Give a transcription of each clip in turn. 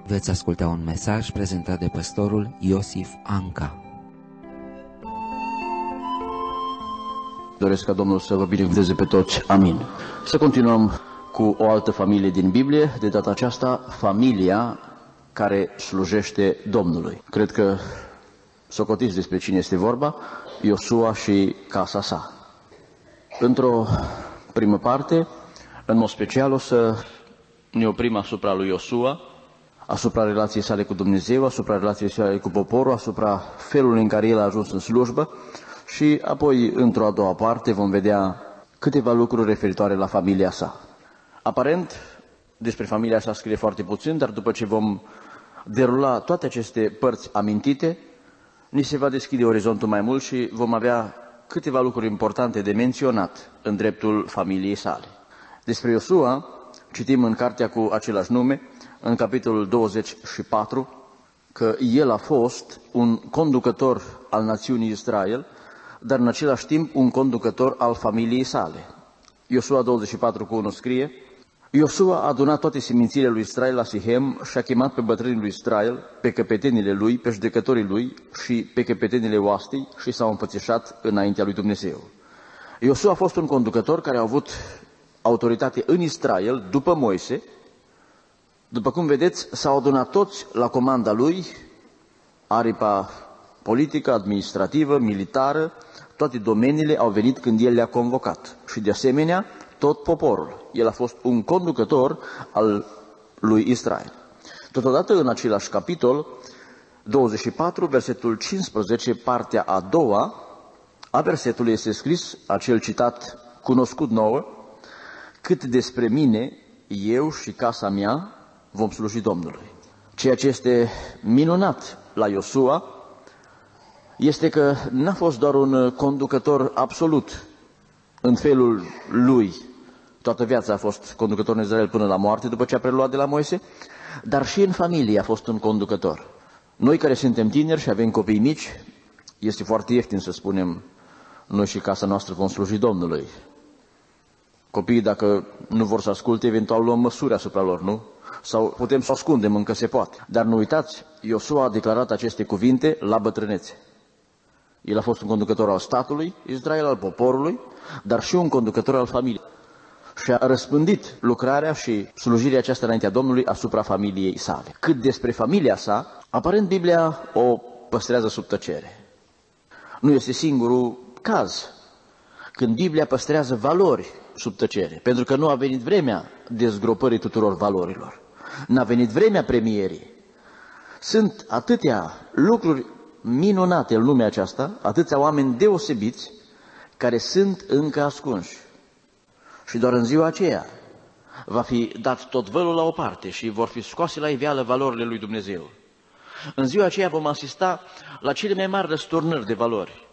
Veți asculta un mesaj prezentat de pastorul Iosif Anca. Doresc ca Domnul să vă binecuvânteze pe toți. Amin. Să continuăm cu o altă familie din Biblie, de data aceasta familia care slujește Domnului. Cred că socotiți despre cine este vorba, Iosua și casa sa. Într-o primă parte, în mod special, o să ne oprim asupra lui Iosua, asupra relației sale cu Dumnezeu, asupra relației sale cu poporul, asupra felului în care el a ajuns în slujbă și apoi, într-o a doua parte, vom vedea câteva lucruri referitoare la familia sa. Aparent, despre familia sa scrie foarte puțin, dar după ce vom derula toate aceste părți amintite, ni se va deschide orizontul mai mult și vom avea câteva lucruri importante de menționat în dreptul familiei sale. Despre Iosua citim în cartea cu același nume, în capitolul 24, că el a fost un conducător al națiunii Israel, dar în același timp un conducător al familiei sale. Iosua 24:1 scrie: Iosua a adunat toate semințiile lui Israel la Sihem și a chemat pe bătrânii lui Israel, pe căpetenile lui, pe judecătorii lui și pe căpetenile oastei și s-au împățișat înaintea lui Dumnezeu. Iosua a fost un conducător care a avut autoritate în Israel după Moise. După cum vedeți, s-au adunat toți la comanda lui, aripa politică, administrativă, militară, toate domeniile au venit când el le-a convocat. Și de asemenea, tot poporul. El a fost un conducător al lui Israel. Totodată, în același capitol, 24, versetul 15, partea a doua a versetului este scris acel citat cunoscut nouă: cât despre mine, eu și casa mea vom sluji Domnului. Ceea ce este minunat la Iosua este că n-a fost doar un conducător absolut în felul lui. Toată viața a fost conducător în Israel până la moarte, după ce a preluat de la Moise, dar și în familie a fost un conducător. Noi care suntem tineri și avem copii mici, este foarte ieftin să spunem, noi și casa noastră vom sluji Domnului. Copiii, dacă nu vor să asculte, eventual luăm măsuri asupra lor, nu? Sau putem să o ascundem, încă se poate. Dar nu uitați, Iosua a declarat aceste cuvinte la bătrânețe. El a fost un conducător al statului Israel, al poporului, dar și un conducător al familiei. Și a răspândit lucrarea și slujirea aceasta înaintea Domnului asupra familiei sale. Cât despre familia sa, aparent Biblia o păstrează sub tăcere. Nu este singurul caz când Biblia păstrează valori sub tăcere, pentru că nu a venit vremea dezgropării tuturor valorilor. N-a venit vremea premierii. Sunt atâtea lucruri minunate în lumea aceasta, atâția oameni deosebiți care sunt încă ascunși. Și doar în ziua aceea va fi dat tot vălul la o parte și vor fi scoase la iveală valorile lui Dumnezeu. În ziua aceea vom asista la cele mai mari răsturnări de valori.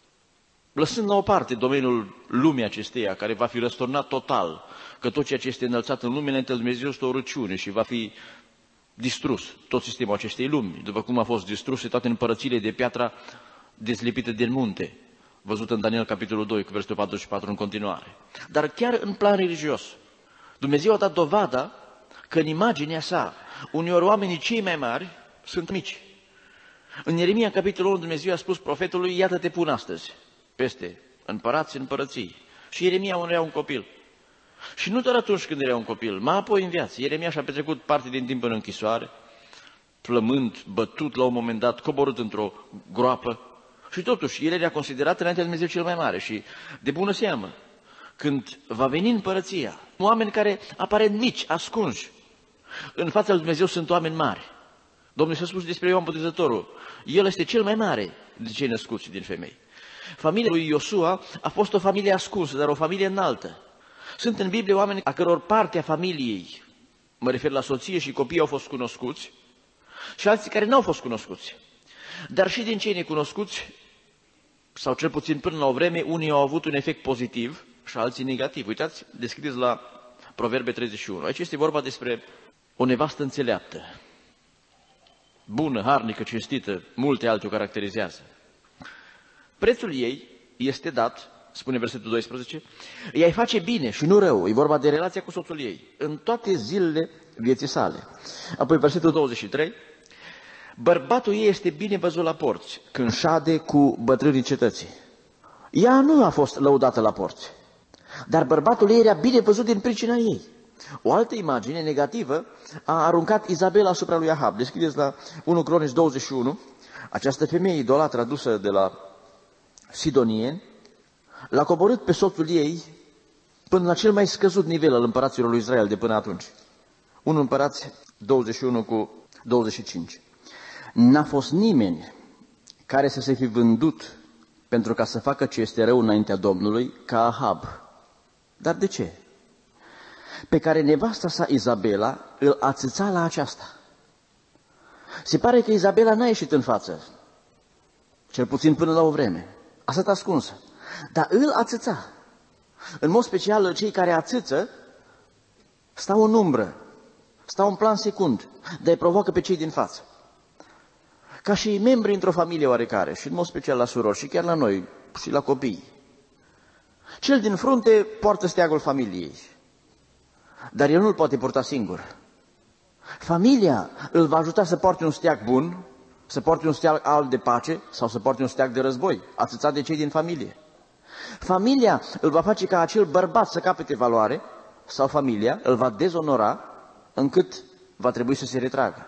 Lăsând la o parte domeniul lumii acesteia, care va fi răsturnat total, că tot ceea ce este înălțat în lume înaintea lui Dumnezeu este o râciune și va fi distrus tot sistemul acestei lumi, după cum a fost distruse toate împărățiile de piatra dezlipite din munte, văzut în Daniel capitolul 2, cu versetul 44 în continuare. Dar chiar în plan religios, Dumnezeu a dat dovada că în imaginea sa, uneori oamenii cei mai mari sunt mici. În Ieremia capitolul 1, Dumnezeu a spus profetului: iată te pun astăzi peste împărați, împărății. Și Ieremia era un copil. Și nu doar atunci când era un copil, mai apoi în viață. Ieremia și-a petrecut parte din timp în închisoare, flămând, bătut la un moment dat, coborât într-o groapă. Și totuși, el era considerat înaintea lui Dumnezeu cel mai mare și de bună seamă, când va veni împărăția, oameni care aparent mici, ascunși, în fața lui Dumnezeu sunt oameni mari. Domnul s-a spus despre Ioan Botezătorul: el este cel mai mare de cei născuți din femei. Familia lui Iosua a fost o familie ascunsă, dar o familie înaltă. Sunt în Biblie oameni a căror parte a familiei, mă refer la soție și copii, au fost cunoscuți și alții care nu au fost cunoscuți. Dar și din cei necunoscuți, sau cel puțin până la o vreme, unii au avut un efect pozitiv și alții negativ. Uitați, deschideți la Proverbe 31. Aici este vorba despre o nevastă înțeleaptă, bună, harnică, cinstită, multe alte o caracterizează. Prețul ei este dat, spune versetul 12, ea îi face bine și nu rău, e vorba de relația cu soțul ei, în toate zilele vieții sale. Apoi versetul 23, bărbatul ei este bine văzut la porți, când șade cu bătrânii cetății. Ea nu a fost lăudată la porți, dar bărbatul ei era bine văzut din pricina ei. O altă imagine negativă a aruncat Izabela asupra lui Ahab. Deschideți la 1 Cronici 21, această femeie idolatră adusă de la sidonieni l-a coborât pe soțul ei până la cel mai scăzut nivel al împăraților lui Israel de până atunci. 1 Împărați 21 cu 25. N-a fost nimeni care să se fi vândut pentru ca să facă ce este rău înaintea Domnului ca Ahab. Dar de ce? Pe care nevasta sa Izabela îl ațăța la aceasta. Se pare că Izabela n-a ieșit în față, cel puțin până la o vreme. A stat ascunsă, dar îl ațăța. În mod special, cei care ațăță stau în umbră, stau în plan secund, dar îi provoacă pe cei din față. Ca și membri într-o familie oarecare, și în mod special la surori, și chiar la noi, și la copii. Cel din frunte poartă steagul familiei, dar el nu-l poate purta singur. Familia îl va ajuta să poarte un steag bun, să poarte un steag alb de pace sau să poarte un steag de război, ațățat de cei din familie. Familia îl va face ca acel bărbat să capete valoare sau familia îl va dezonora încât va trebui să se retragă.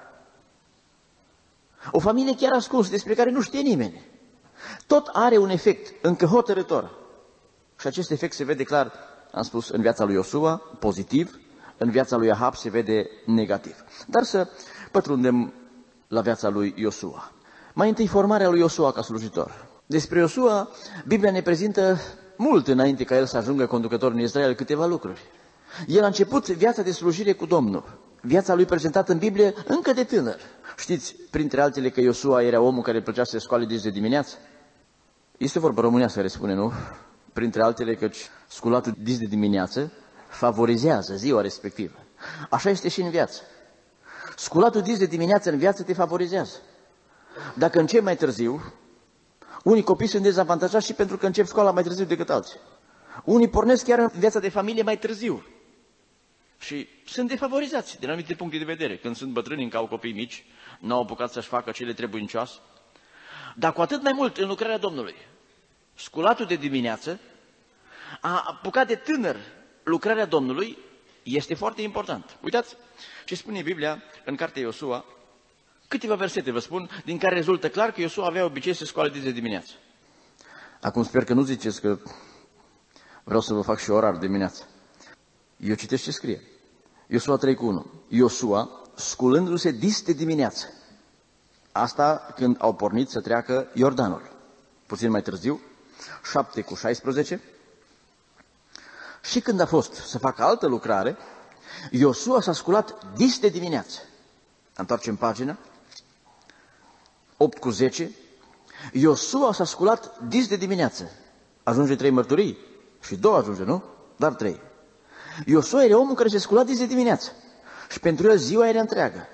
O familie chiar ascunsă, despre care nu știe nimeni, tot are un efect încă hotărător. Și acest efect se vede clar, am spus, în viața lui Iosua, pozitiv, în viața lui Ahab se vede negativ. Dar să pătrundem la viața lui Iosua. Mai întâi, formarea lui Iosua ca slujitor. Despre Iosua, Biblia ne prezintă mult înainte ca el să ajungă conducător în Israel câteva lucruri. El a început viața de slujire cu Domnul. Viața lui prezentată în Biblie încă de tânăr. Știți, printre altele, că Iosua era omul care plăcea să se scoale de dimineață? Este vorba românească care spune, nu? Printre altele, căci sculatul dis de dimineață favorizează ziua respectivă. Așa este și în viață. Sculatul dis de dimineață în viață te favorizează. Dacă începi mai târziu, unii copii sunt dezavantajați și pentru că încep școala mai târziu decât alții. Unii pornesc chiar în viața de familie mai târziu și sunt defavorizați din anumite puncte de vedere. Când sunt bătrâni, încă au copii mici, n-au apucat să-și facă cele trebuincioase. Dar cu atât mai mult în lucrarea Domnului. Sculatul de dimineață a apucat de tânăr lucrarea Domnului, este foarte important. Uitați ce spune Biblia în cartea Iosua, câteva versete vă spun, din care rezultă clar că Iosua avea obicei să scoale de dimineață. Acum sper că nu ziceți că vreau să vă fac și orar dimineața. Eu citesc ce scrie. Iosua 3:1. Iosua sculându-se dis de dimineață. Asta când au pornit să treacă Iordanul. Puțin mai târziu, 7:16. Și când a fost să facă altă lucrare, Iosua s-a sculat dis de dimineață. Întoarcem pagina. 8:10. Iosua s-a sculat dis de dimineață. Ajunge 3 mărturii. Și 2 ajunge, nu? Dar 3. Iosua era omul care se scula dis de dimineață. Și pentru el ziua era întreagă.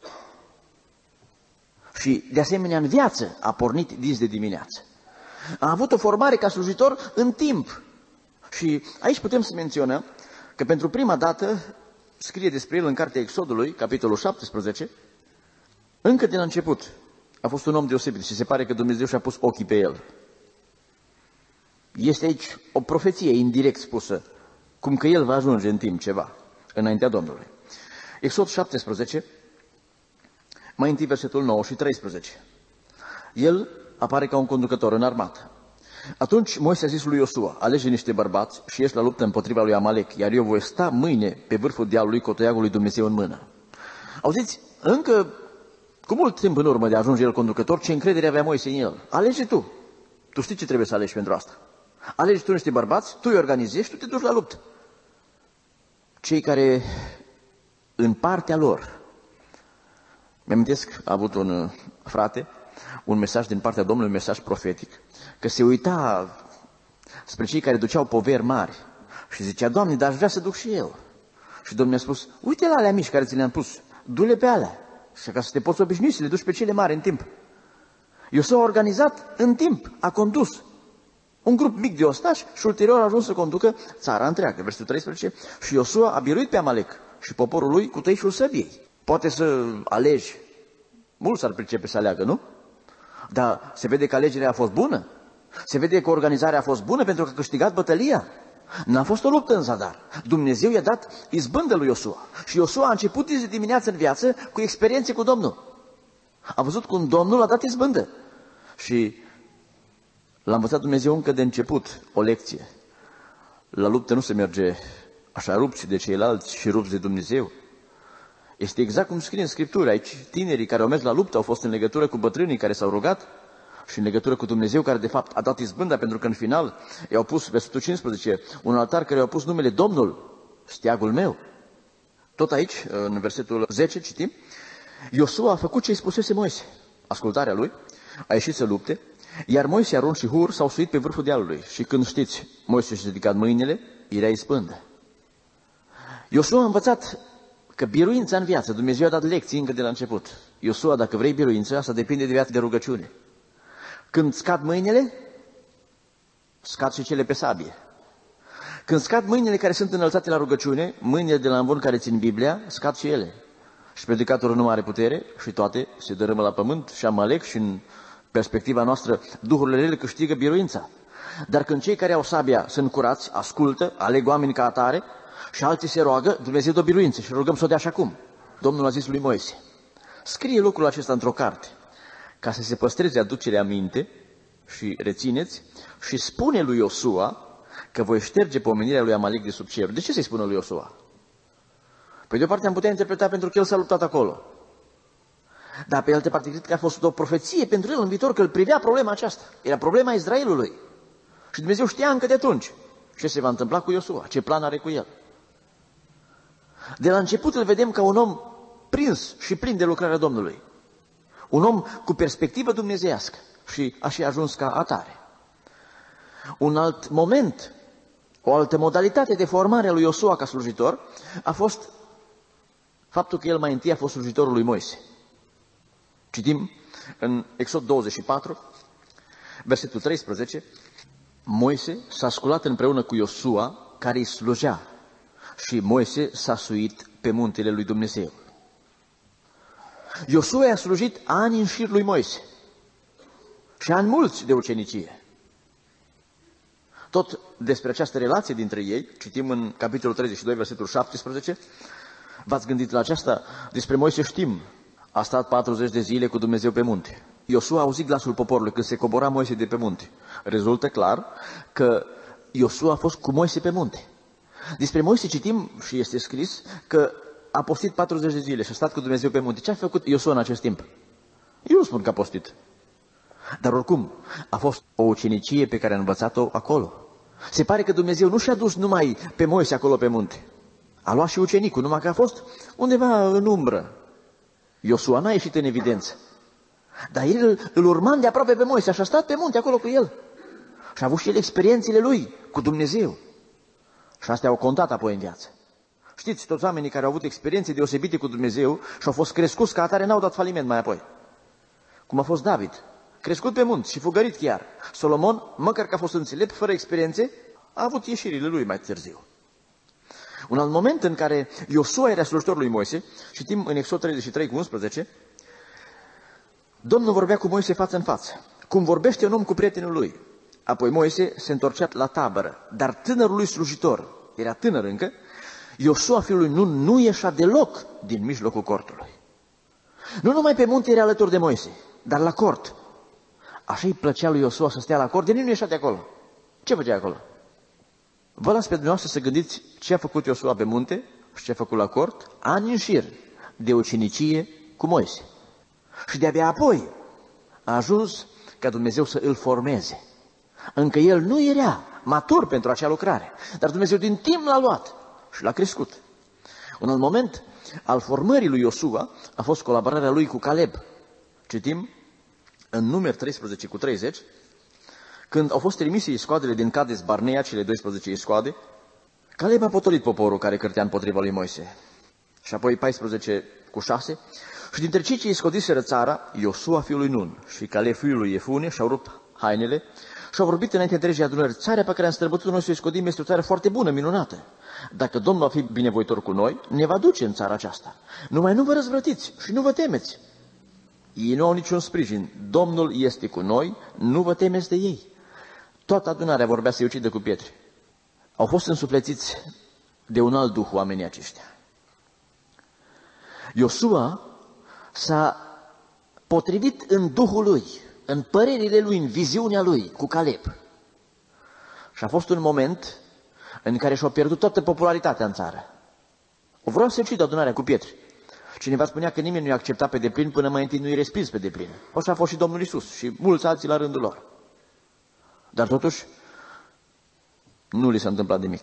Și de asemenea în viață a pornit dis de dimineață. A avut o formare ca slujitor în timp. Și aici putem să menționăm că pentru prima dată scrie despre el în cartea Exodului, capitolul 17, încă de la început a fost un om deosebit și se pare că Dumnezeu și-a pus ochii pe el. Este aici o profeție indirect spusă, cum că el va ajunge în timp ceva, înaintea Domnului. Exod 17, mai întâi versetul 9 și 13. El apare ca un conducător în armată. Atunci Moise a zis lui Iosua, alege niște bărbați și ieși la luptă împotriva lui Amalek, iar eu voi sta mâine pe vârful dealului cu toiagul lui Dumnezeu în mână. Auziți, încă cu mult timp în urmă de a ajunge el conducător, ce încredere avea Moise în el. Alege tu. Tu știi ce trebuie să alegi pentru asta. Alegi tu niște bărbați, tu îi organizezi, tu te duci la luptă. Cei care în partea lor, mi-amintesc, a avut un frate, un mesaj din partea Domnului, un mesaj profetic, că se uita spre cei care duceau poveri mari și zicea, Doamne, dar aș vrea să duc și eu. Și Domnul mi-a spus, uite la alea mici care ți le-am pus, du-le pe alea. Și ca să te poți obișnui să le duci pe cele mari în timp. Iosua a organizat în timp, a condus un grup mic de ostași și ulterior a ajuns să conducă țara întreagă. Versetul 13. Și Iosua a biruit pe Amalek și poporul lui cu tăișul săbiei. Poate să alegi, mulți ar pricepe să aleagă, nu? Dar se vede că alegerea a fost bună. Se vede că organizarea a fost bună pentru că a câștigat bătălia. N-a fost o luptă în zadar. Dumnezeu i-a dat izbândă lui Iosua. Și Iosua a început de dimineață în viață cu experiențe cu Domnul. A văzut cum Domnul a dat izbândă. Și l-a învățat Dumnezeu încă de început o lecție. La luptă nu se merge așa rupți de ceilalți și rupți de Dumnezeu. Este exact cum scrie în Scriptură. Aici tinerii care au mers la luptă au fost în legătură cu bătrânii care s-au rugat și în legătură cu Dumnezeu care de fapt a dat izbânda, pentru că în final i-au pus, versetul 15, un altar care i-au pus numele Domnul, steagul meu. Tot aici, în versetul 10, citim, Iosua a făcut ce îi spusese Moise. Ascultarea lui, a ieșit să lupte, iar Moise, Aron și Hur s-au suit pe vârful dealului. Și când știți, Moise și-a ridicat mâinile, era izbândă. Iosua a învățat că biruința în viață, Dumnezeu a dat lecții încă de la început. Iosua, dacă vrei biruință, asta depinde de viața de rugăciune. Când scad mâinile, scad și cele pe sabie. Când scad mâinile care sunt înălțate la rugăciune, mâinile de la învon care țin Biblia, scad și ele. Și predicatorul nu are putere și toate se dărâmă la pământ și Amalec și în perspectiva noastră, duhurile rele câștigă biruința. Dar când cei care au sabia sunt curați, ascultă, aleg oameni ca atare și alții se roagă, Dumnezeu dă biruință și rugăm să o dea și acum. Domnul a zis lui Moise, scrie lucrul acesta într-o carte, ca să se păstreze aducerea minte și rețineți și spune lui Iosua că voi șterge pomenirea lui Amalec de sub cer. De ce să-i spună lui Iosua? Păi de o parte am putea interpreta pentru că el s-a luptat acolo. Dar pe altă parte cred că a fost o profeție pentru el în viitor, că îl privea problema aceasta. Era problema Israelului. Și Dumnezeu știa încă de atunci ce se va întâmpla cu Iosua, ce plan are cu el. De la început îl vedem ca un om prins și plin de lucrarea Domnului. Un om cu perspectivă dumnezeiască și așa a ajuns ca atare. Un alt moment, o altă modalitate de formare a lui Iosua ca slujitor a fost faptul că el mai întâi a fost slujitorul lui Moise. Citim în Exod 24, versetul 13, Moise s-a sculat împreună cu Iosua care îi slujea și Moise s-a suit pe muntele lui Dumnezeu. Iosua i-a slujit ani în șir lui Moise și ani mulți de ucenicie. Tot despre această relație dintre ei, citim în capitolul 32, versetul 17, v-ați gândit la aceasta? Despre Moise știm, a stat 40 de zile cu Dumnezeu pe munte. Iosua a auzit glasul poporului când se cobora Moise de pe munte. Rezultă clar că Iosua a fost cu Moise pe munte. Despre Moise citim și este scris că a postit 40 de zile și a stat cu Dumnezeu pe munte. Ce a făcut Iosua în acest timp? Eu nu spun că a postit. Dar oricum, a fost o ucenicie pe care a învățat-o acolo. Se pare că Dumnezeu nu și-a dus numai pe Moise acolo pe munte. A luat și ucenicul, numai că a fost undeva în umbră. Iosua n-a ieșit în evidență. Dar el îl urma de aproape pe Moise și a stat pe munte acolo cu el. Și a avut și el experiențele lui cu Dumnezeu. Și astea au contat apoi în viață. Știți, toți oamenii care au avut experiențe deosebite cu Dumnezeu și au fost crescuți ca atare n-au dat faliment mai apoi. Cum a fost David, crescut pe munte și fugărit chiar. Solomon, măcar că a fost înțelept, fără experiențe, a avut ieșirile lui mai târziu. Un alt moment în care Iosua era slujitor lui Moise, citim în Exod 33 cu 11, Domnul vorbea cu Moise față în față, cum vorbește un om cu prietenul lui. Apoi Moise se întorcea la tabără, dar tânărul lui slujitor, era tânăr încă, Iosua fiul lui Nun nu ieșea deloc din mijlocul cortului. Nu numai pe munte era alături de Moise, dar la cort. Așa îi plăcea lui Iosua să stea la cort, de nu ieșea de acolo. Ce făcea acolo? Vă las pe dumneavoastră să gândiți ce a făcut Iosua pe munte și ce a făcut la cort, ani în șir de ucenicie cu Moise. Și de-abia apoi a ajuns ca Dumnezeu să îl formeze. Încă el nu era matur pentru acea lucrare, dar Dumnezeu din timp l-a luat și l-a crescut. Un alt moment al formării lui Iosua a fost colaborarea lui cu Caleb. Citim în Numeri 13 cu 30, când au fost trimise iscoadele din Cades Barnea, cele 12 iscoade, Caleb a potolit poporul care cârtea împotriva lui Moise. Și apoi 14 cu 6, și dintre cei ce iscodiseră țara, Iosua fiul lui Nun și Caleb fiul lui Iefune și-au rupt hainele Și au vorbit înainte întregii adunări: țara pe care am străbătut noi să o scodim este o țară foarte bună, minunată. Dacă Domnul va fi binevoitor cu noi, ne va duce în țara aceasta. Numai nu vă răzvrătiți și nu vă temeți. Ei nu au niciun sprijin. Domnul este cu noi, nu vă temeți de ei. Toată adunarea vorbea să-i ucidă cu pietre. Au fost însuflețiți de un alt duh oamenii aceștia. Iosua s-a potrivit în duhul lui, în părerile lui, în viziunea lui cu Caleb. Și a fost un moment în care și-a pierdut toată popularitatea în țară. O vreau să ucidă adunarea cu pietre. Cineva spunea că nimeni nu i-a acceptat pe deplin până mai întâi nu i-a respins pe deplin. Așa a fost și Domnul Iisus și mulți alții la rândul lor. Dar totuși nu li s-a întâmplat nimic.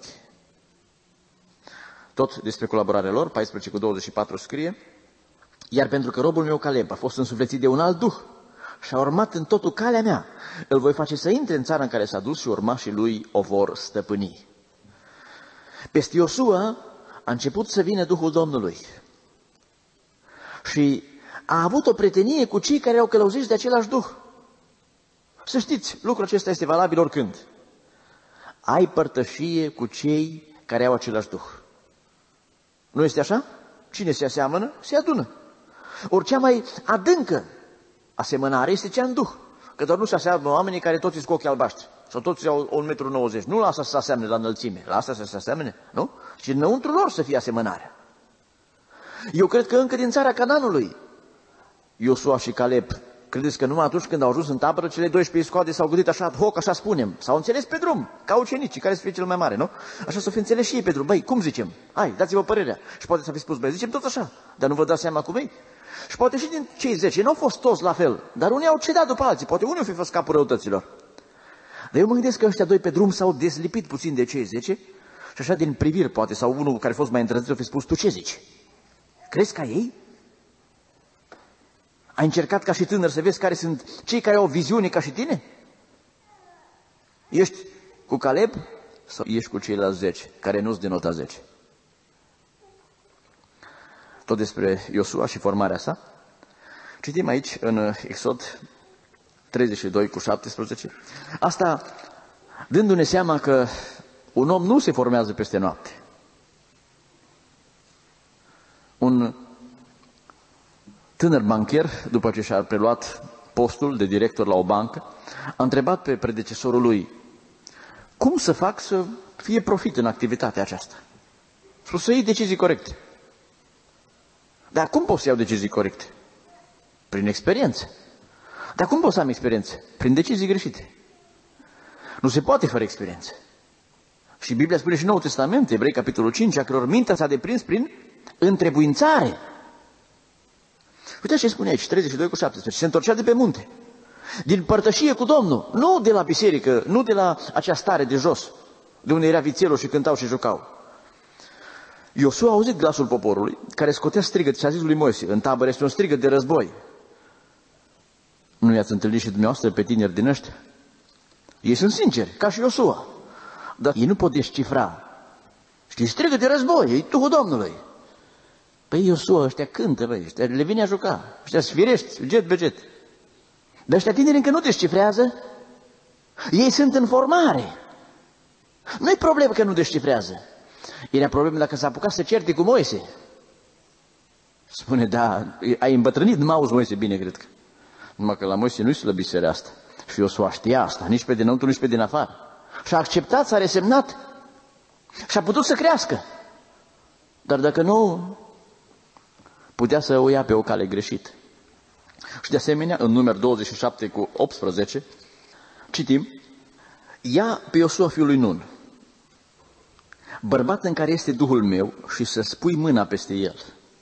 Tot despre colaborarea lor, 14:24 scrie: iar pentru că robul meu Caleb a fost însuflețit de un alt duh și a urmat în totul calea mea, îl voi face să intre în țara în care s-a dus și urmașii lui o vor stăpâni. Peste Iosua a început să vină Duhul Domnului și a avut o prietenie cu cei care au călăuziți de același Duh. Să știți, lucrul acesta este valabil oricând. Ai părtășie cu cei care au același Duh. Nu este așa? Cine se aseamănă, se adună. Ori cea mai adâncă asemănare este cea în Duh. Că doar nu se aseamănă oamenii care toți sunt cu ochii albaștri sau toți au 1,90 m. Nu la asta să se aseamăne la înălțime, la asta să se aseamăne, nu? Și înăuntru lor să fie asemănarea. Eu cred că încă din țara Canaanului, Iosua și Caleb, credeți că numai atunci când au ajuns în tabără, cele 12 scoade s-au gândit așa, hoc, așa spunem, s-au înțeles pe drum, ca ucenicii, care să fie cel mai mare, nu? Așa să fie înțeles și ei pe drum. Băi, cum zicem? Hai, dați-vă părerea. Și poate să fi spus: băi, zicem tot așa, dar nu vă dați seama cum e? Și poate și din cei 10, nu au fost toți la fel, dar unii au cedat după alții, poate unii au fi fost capul răutăților. Dar eu mă gândesc că ăștia doi pe drum s-au deslipit puțin de cei 10 și așa din priviri, poate, sau unul care a fost mai îndrăzit, a fi spus: tu ce zici? Crezi ca ei? Ai încercat ca și tânăr să vezi care sunt cei care au o viziune ca și tine? Ești cu Caleb sau ești cu ceilalți 10 care nu-ți de nota 10? Tot despre Iosua și formarea sa. Citim aici în Exod 32:17. Asta dându-ne seama că un om nu se formează peste noapte. Un tânăr bancher, după ce și-a preluat postul de director la o bancă, a întrebat pe predecesorul lui: cum să fac să fie profit în activitatea aceasta? Spus: să iei decizii corecte. Dar cum pot să iau decizii corecte? Prin experiență. Dar cum pot să am experiență? Prin decizii greșite. Nu se poate fără experiență. Și Biblia spune și în Noul Testament, Evrei, capitolul 5, a căror mintea s-a deprins prin întrebuințare. Uite ce spune aici, 32:17. Se întorcea de pe munte, din părtășie cu Domnul, nu de la biserică, nu de la acea stare de jos, de unde era vițelul și cântau și jucau. Iosua a auzit glasul poporului, care scotea strigăt și a zis lui Moise: în tabără este un strigăt de război. Nu i-ați întâlnit și dumneavoastră pe tineri din ăștia? Ei sunt sinceri, ca și Iosua, dar ei nu pot descifra. Știi, strigăt de război, e Duhul Domnului. Păi Iosua, ăștia cântă, băi, ăștia le vine a juca, ăștia sfirești, jet be jet. Dar ăștia tineri încă nu descifrează, ei sunt în formare. Nu-i problemă că nu descifrează. Era problemă dacă s-a apucat să certe cu Moise. Spune: da, ai îmbătrânit, nu mă auzi, Moise, bine, cred că. Numai că la Moise nu-i slăbiserea asta. Și Iosua știa asta, nici pe dinăuntru, nici pe din afară. Și a acceptat, s-a resemnat și a putut să crească. Dar dacă nu, putea să o ia pe o cale greșită. Și de asemenea, în Numeri 27:18, citim: ia pe Iosua fiul lui Nun, bărbat în care este Duhul meu, și să spui mâna peste el.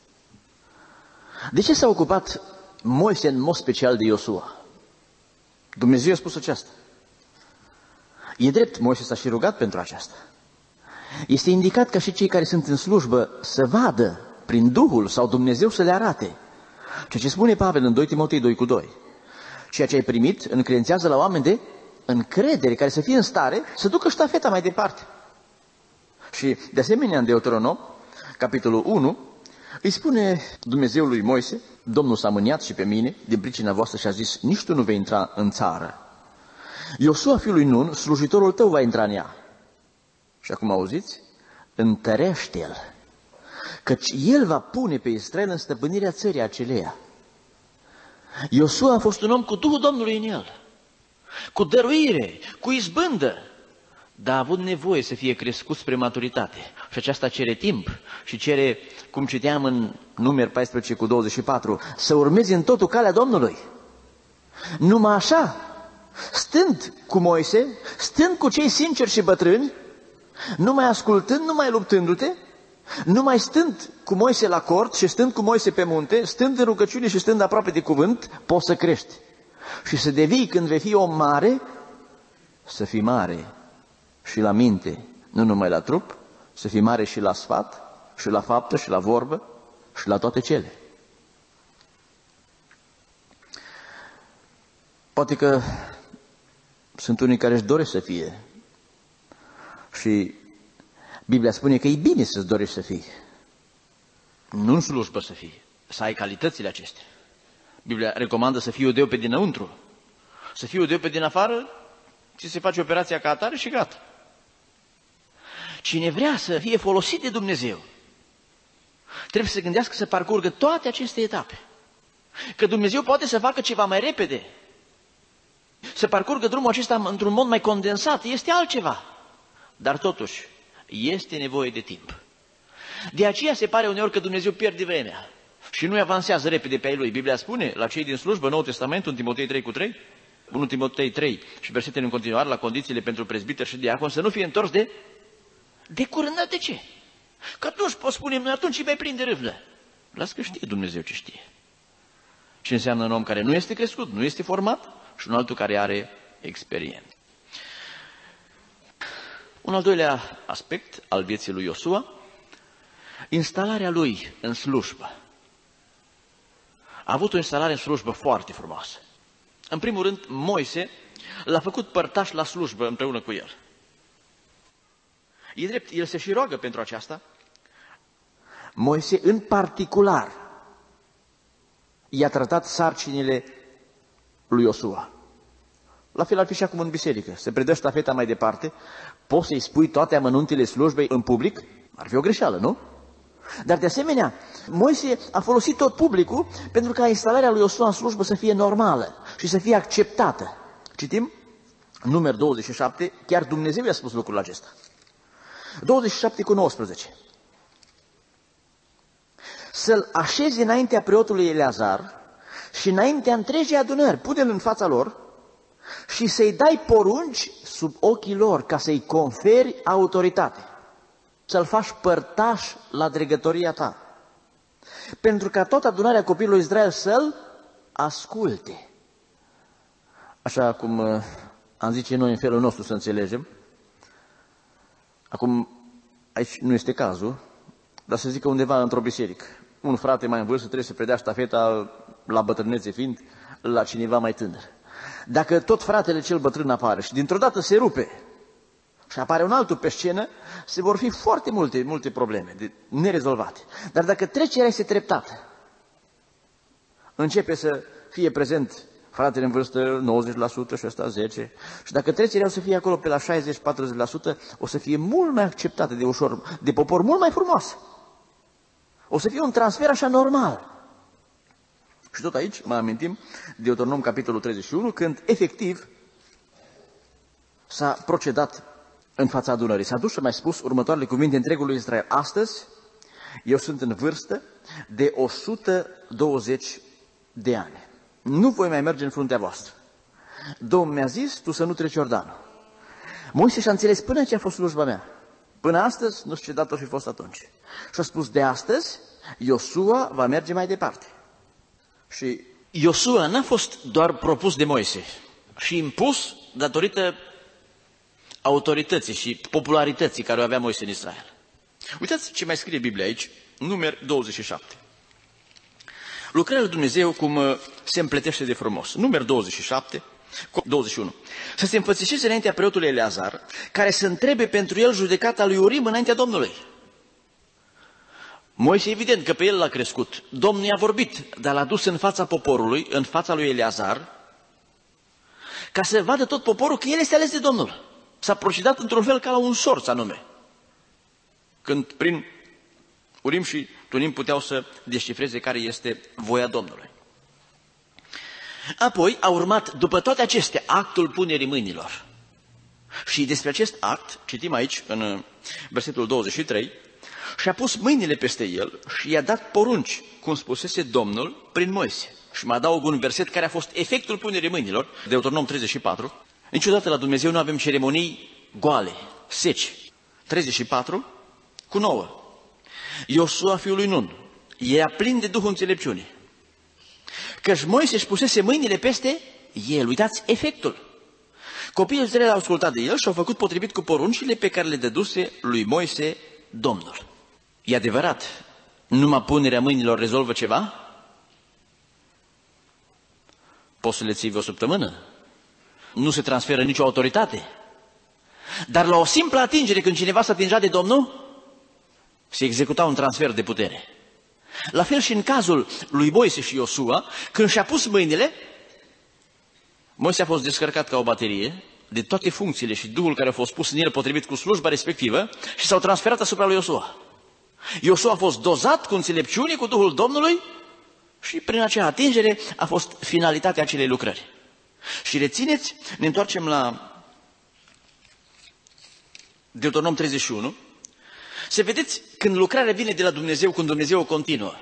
De ce s-a ocupat Moise în mod special de Iosua? Dumnezeu a spus aceasta. E drept, Moise s-a și rugat pentru aceasta. Este indicat ca și cei care sunt în slujbă să vadă prin Duhul sau Dumnezeu să le arate. Ceea ce spune Pavel în 2 Timotei 2:2. Ceea ce ai primit încredințează la oameni de încredere, care să fie în stare să ducă ștafeta mai departe. Și de asemenea în Deuteronom, capitolul 1, îi spune Dumnezeu lui Moise: Domnul s-a mâniat și pe mine din pricina voastră și a zis: nici tu nu vei intra în țară. Iosua fiul lui Nun, slujitorul tău, va intra în ea. Și acum auziți? Întărește-l, căci el va pune pe Israel în stăpânirea țării aceleia. Iosua a fost un om cu Duhul Domnului în el, cu dăruire, cu izbândă, dar a avut nevoie să fie crescut spre maturitate. Și aceasta cere timp și cere, cum citeam în Numeri 14:24, să urmezi în totul calea Domnului. Numai așa, stând cu Moise, stând cu cei sinceri și bătrâni, nu mai ascultând, nu mai luptându-te, nu mai stând cu Moise la cort și stând cu Moise pe munte, stând în rugăciune și stând aproape de cuvânt, poți să crești. Și să devii, când vei fi om mare, să fii mare și la minte, nu numai la trup, să fii mare și la sfat, și la faptă, și la vorbă, și la toate cele. Poate că sunt unii care își doresc să fie. Și Biblia spune că e bine să-ți dorești să fii. Nu în slujbă să fii, să ai calitățile acestea. Biblia recomandă să fii iudeu pe dinăuntru. Să fii iudeu pe din afară, ți se face operația ca atare și gata. Cine vrea să fie folosit de Dumnezeu, trebuie să gândească să parcurgă toate aceste etape. Că Dumnezeu poate să facă ceva mai repede. Să parcurgă drumul acesta într-un mod mai condensat, este altceva. Dar totuși, este nevoie de timp. De aceea se pare uneori că Dumnezeu pierde vremea și nu avansează repede pe ai lui. Biblia spune la cei din slujbă, Noul Testament, 1 Timotei 3:3, 1 Timotei 3 și versetele în continuare, la condițiile pentru prezbiteri și diacon, să nu fie întors de curând. De ce? Că atunci poți spune, noi atunci îi mai prinde râvnă. Las că știe Dumnezeu ce știe. Ce înseamnă un om care nu este crescut, nu este format și un altul care are experiență. Un al doilea aspect al vieții lui Iosua, instalarea lui în slujbă. A avut o instalare în slujbă foarte frumoasă. În primul rând, Moise l-a făcut părtaș la slujbă împreună cu el. E drept, el se și roagă pentru aceasta. Moise, în particular, i-a tratat sarcinile lui Iosua. La fel ar fi și acum în biserică. Se predă ștafeta mai departe, poți să-i spui toate amănuntele slujbei în public? Ar fi o greșeală, nu? Dar de asemenea, Moise a folosit tot publicul pentru ca instalarea lui Iosua în slujbă să fie normală și să fie acceptată. Citim Numeri 27, chiar Dumnezeu i-a spus lucrul acesta. 27:19. Să-l așezi înaintea preotului Eleazar și înaintea întregii adunări, pune-l în fața lor și să-i dai porunci sub ochii lor ca să-i conferi autoritate, să-l faci părtaș la dregătoria ta, pentru ca tot adunarea copiilor Israel să-l asculte. Așa cum am zice noi în felul nostru să înțelegem. Acum, aici nu este cazul, dar să zic că undeva într-o biserică, un frate mai în vârstă trebuie să predea ștafeta, la bătrânețe fiind, la cineva mai tânăr. Dacă tot fratele cel bătrân apare și dintr-o dată se rupe și apare un altul pe scenă, se vor fi foarte multe probleme nerezolvate. Dar dacă trecerea este treptată, începe să fie prezent fratele în vârstă 90% și ăsta 10%. Și dacă trecerea o să fie acolo pe la 60-40%, o să fie mult mai acceptată de popor, mult mai frumoasă. O să fie un transfer așa normal. Și tot aici mă amintim de Deuteronom capitolul 31, când efectiv s-a procedat în fața adunării. S-a dus și mai spus următoarele cuvinte întregului Israel. Astăzi eu sunt în vârstă de 120 de ani. Nu voi mai merge în fruntea voastră. Domnul mi-a zis, tu să nu treci Iordanul. Moise și-a înțeles până aici a fost slujba mea. Până astăzi, nu știu ce dată o fi fost atunci. Și a spus, de astăzi, Iosua va merge mai departe. Și Iosua n-a fost doar propus de Moise și impus datorită autorității și popularității care o avea Moise în Israel. Uitați ce mai scrie Biblia aici, Numeri 27. Lucrarea lui Dumnezeu cum se împletește de frumos. Numeri 27, 21. Să se înfățișeze înaintea preotului Eleazar, care să întrebe pentru el judecata lui Urim înaintea Domnului. Moise, evident că pe el l-a crescut. Domnul i-a vorbit, dar l-a dus în fața poporului, în fața lui Eleazar, ca să vadă tot poporul că el este ales de Domnul. S-a procedat într-un fel ca la un sorț anume, când prin Urim și Tumim puteau să descifreze care este voia Domnului. Apoi a urmat, după toate acestea, actul punerii mâinilor. Și despre acest act, citim aici, în versetul 23, și-a pus mâinile peste el și i-a dat porunci, cum spusese Domnul prin Moise. Și mă adaug un verset care a fost efectul punerii mâinilor, Deuteronom 34. Niciodată la Dumnezeu nu avem ceremonii goale, seci. 34 cu 9. Iosua fiul lui Nun era plin de Duhul înțelepciunii, căci Moise își pusese mâinile peste el. Uitați efectul. Copiii Israel au ascultat de el și au făcut potrivit cu poruncile pe care le dăduse lui Moise Domnul. E adevărat, numai punerea mâinilor rezolvă ceva? Poți să le ții o săptămână? Nu se transferă nicio autoritate. Dar la o simplă atingere, când cineva se atingea de Domnul, se executa un transfer de putere. La fel și în cazul lui Moise și Iosua, când și-a pus mâinile, Moise a fost descărcat ca o baterie de toate funcțiile și Duhul care a fost pus în el potrivit cu slujba respectivă și s-au transferat asupra lui Iosua. Iosua a fost dozat cu înțelepciune, cu Duhul Domnului și prin acea atingere a fost finalitatea acelei lucrări. Și rețineți, ne întoarcem la Deuteronom 31, să vedeți când lucrarea vine de la Dumnezeu, când Dumnezeu o continuă.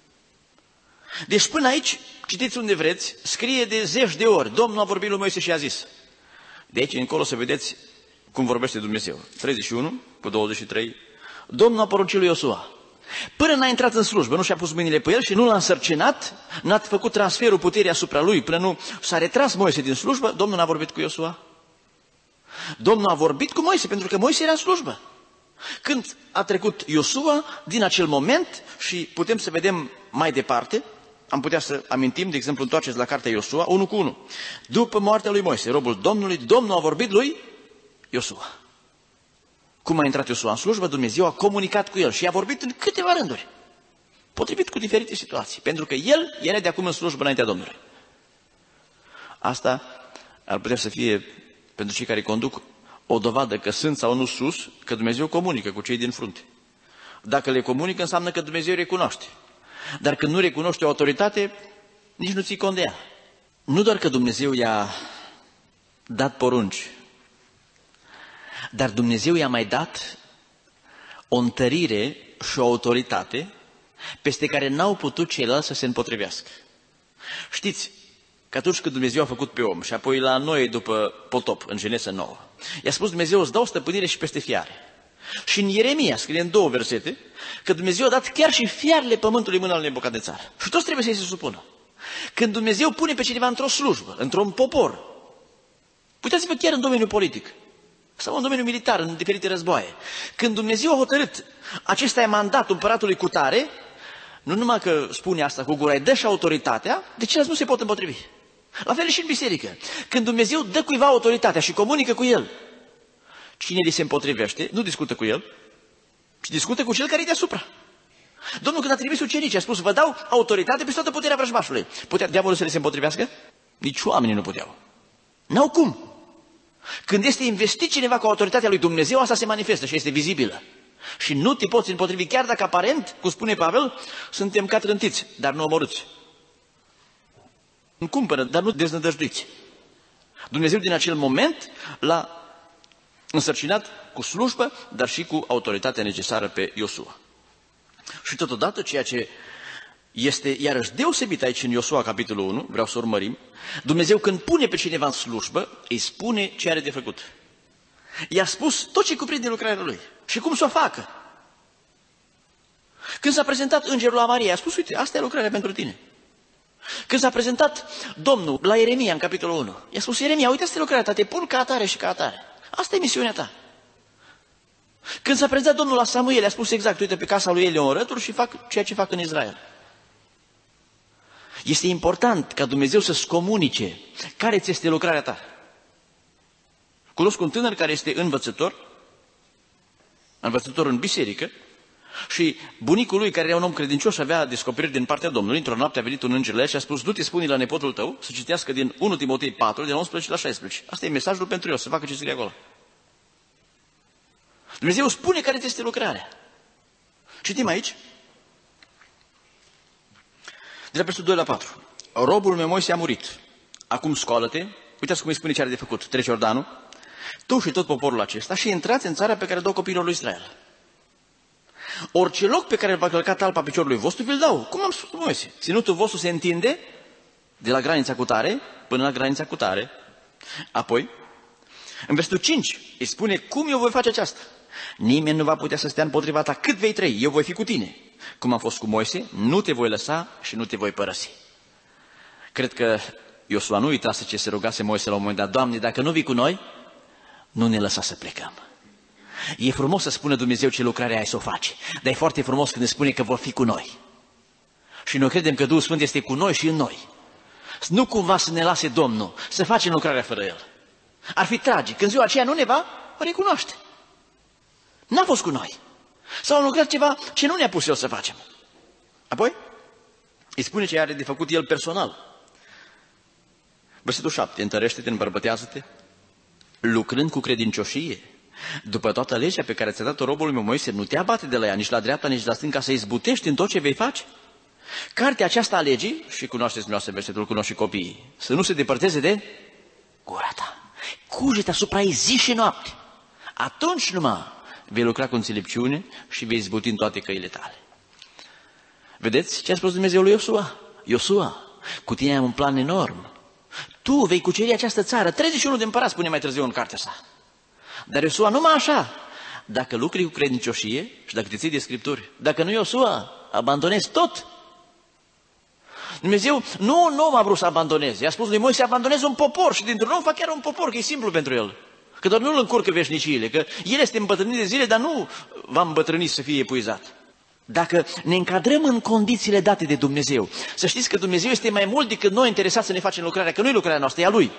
Deci până aici, citiți unde vreți, scrie de zeci de ori, Domnul a vorbit lui Moise și a zis. De aici încolo să vedeți cum vorbește Dumnezeu. 31 cu 23, Domnul a poruncit lui Iosua. Până n-a intrat în slujbă, nu și-a pus mâinile pe el și nu l-a însărcinat, n-a făcut transferul puterii asupra lui, până nu s-a retras Moise din slujbă, Domnul n-a vorbit cu Iosua. Domnul a vorbit cu Moise, pentru că Moise era în slujbă. Când a trecut Iosua, din acel moment, și putem să vedem mai departe, am putea să amintim, de exemplu, întoarceți la cartea Iosua, 1 cu 1. După moartea lui Moise, robul Domnului, Domnul a vorbit lui Iosua. Cum a intrat Iosua în slujbă, Dumnezeu a comunicat cu el și a vorbit în câteva rânduri, potrivit cu diferite situații, pentru că el era de acum în slujbă înaintea Domnului. Asta ar putea să fie, pentru cei care conduc, o dovadă că sunt sau nu sus, că Dumnezeu comunică cu cei din frunte. Dacă le comunică, înseamnă că Dumnezeu recunoaște. Dar când nu recunoște o autoritate, nici nu ții cont de ea. Nu doar că Dumnezeu i-a dat porunci, dar Dumnezeu i-a mai dat o întărire și o autoritate peste care n-au putut ceilalți să se împotrivească. Știți că atunci când Dumnezeu a făcut pe om și apoi la noi după potop, în Genesa 9, i-a spus Dumnezeu, îți dau stăpânire și peste fiare. Și în Ieremia scrie în 2 versete că Dumnezeu a dat chiar și fiarele pământului în mâna lui Nebucadnețar. Și toți trebuie să-i se supună. Când Dumnezeu pune pe cineva într-o slujbă, într-un popor, uitați-vă chiar în domeniul politic sau în domeniul militar, în diferite războaie. Când Dumnezeu a hotărât, acesta e mandatul împăratului cutare, nu numai că spune asta cu gura, îi dă și autoritatea, de ceilalți nu se pot împotrivi. La fel și în biserică. Când Dumnezeu dă cuiva autoritatea și comunică cu el, cine li se împotrivește, nu discută cu el, ci discută cu cel care e deasupra. Domnul când a trimis ucenicii, a spus, vă dau autoritate peste toată puterea vrăjmașului. Putea diavolul să le se împotrivească? Nici oamenii nu puteau. N-au cum. Când este investit cineva cu autoritatea lui Dumnezeu, asta se manifestă și este vizibilă. Și nu te poți împotrivi, chiar dacă aparent, cum spune Pavel, suntem ca trântiți, dar nu omorâți. Încumpără, dar nu deznădăjduiți. Dumnezeu din acel moment l-a însărcinat cu slujbă, dar și cu autoritatea necesară pe Iosua. Și totodată, ceea ce este iarăși deosebit aici în Iosua, capitolul 1, vreau să urmărim, Dumnezeu când pune pe cineva în slujbă, îi spune ce are de făcut. I-a spus tot ce cuprinde lucrarea lui și cum să o facă. Când s-a prezentat îngerul la Maria, a spus, uite, asta e lucrarea pentru tine. Când s-a prezentat Domnul la Ieremia în capitolul 1, i-a spus, Ieremia, uite, asta e lucrarea ta, te pun ca atare și ca atare. Asta e misiunea ta. Când s-a prezentat Domnul la Samuel, a spus exact, uite, pe casa lui Eli o înrătur și fac ceea ce fac în Israel. Este important ca Dumnezeu să-ți comunice care ți este lucrarea ta. Cunosc un tânăr care este învățător în biserică, Și bunicul lui, care era un om credincios, avea descoperiri din partea Domnului. Într-o noapte a venit un înger la el și a spus: du-te, spune la nepotul tău să citească din 1 Timotei 4, din 11 la 16. Asta e mesajul pentru el, să facă ce scrie acolo. Dumnezeu spune care este lucrarea. Citim aici, de la versetul 2 la 4. Robul meu Moise a murit. Acum scoală-te. Uitați cum îi spune ce are de făcut. Trece Iordanul, tu și tot poporul acesta, și intrați în țara pe care o dau copiilor lui Israel. Orice loc pe care îl va călca talpa piciorului vostru, vi-l dau. Cum am spus Moise? Ținutul vostru se întinde de la granița cu tare până la granița cu tare. Apoi, în versetul 5, îi spune cum eu voi face aceasta. Nimeni nu va putea să stea împotriva ta cât vei trăi, eu voi fi cu tine. Cum am fost cu Moise, nu te voi lăsa și nu te voi părăsi. Cred că Iosua nu uitase ce se rugase Moise la un moment dat: Doamne, dacă nu vii cu noi, nu ne lăsa să plecăm. E frumos să spună Dumnezeu ce lucrare ai să o faci, dar e foarte frumos când ne spune că vor fi cu noi. Și noi credem că Duhul Sfânt este cu noi și în noi. Nu cumva să ne lase Domnul să facem lucrarea fără El. Ar fi tragic, în ziua aceea nu ne va recunoaște. N-a fost cu noi. Sau am lucrat ceva ce nu ne-a pus El să facem. Apoi îi spune ce are de făcut El personal. Versetul 7. Întărește-te, îmbărbătează-te, lucrând cu credincioșie, după toată legea pe care ți-a dat-o robul meu Moise, nu te abate de la ea, nici la dreapta, nici la stânga, să izbutești în tot ce vei face. Cartea aceasta a legii, și cunoașteți dumneavoastră versetul, cunoști și copiii, să nu se depărteze de gura ta. Cugetă asupra ei zi și noapte. Atunci numai vei lucra cu înțelepciune și vei izbuti în toate căile tale. Vedeți ce a spus Dumnezeu lui Iosua? Iosua, cu tine am un plan enorm. Tu vei cuceri această țară. 31 de împărați, spune mai târziu în cartea sa. Dar Iosua numai așa, dacă lucri cu credincioșie și dacă te ții de Scripturi. Dacă nu, Iosua, abandonezi tot. Dumnezeu nu m-a vrut să abandoneze. I-a spus lui Moise: abandonezi un popor, și dintr-un om fac chiar un popor, că e simplu pentru el. Că doar nu îl încurcă veșniciile, că el este îmbătrânit de zile, dar nu va îmbătrâni să fie epuizat. Dacă ne încadrăm în condițiile date de Dumnezeu, să știți că Dumnezeu este mai mult decât noi interesați să ne facem lucrarea, că nu e lucrarea noastră, e a Lui.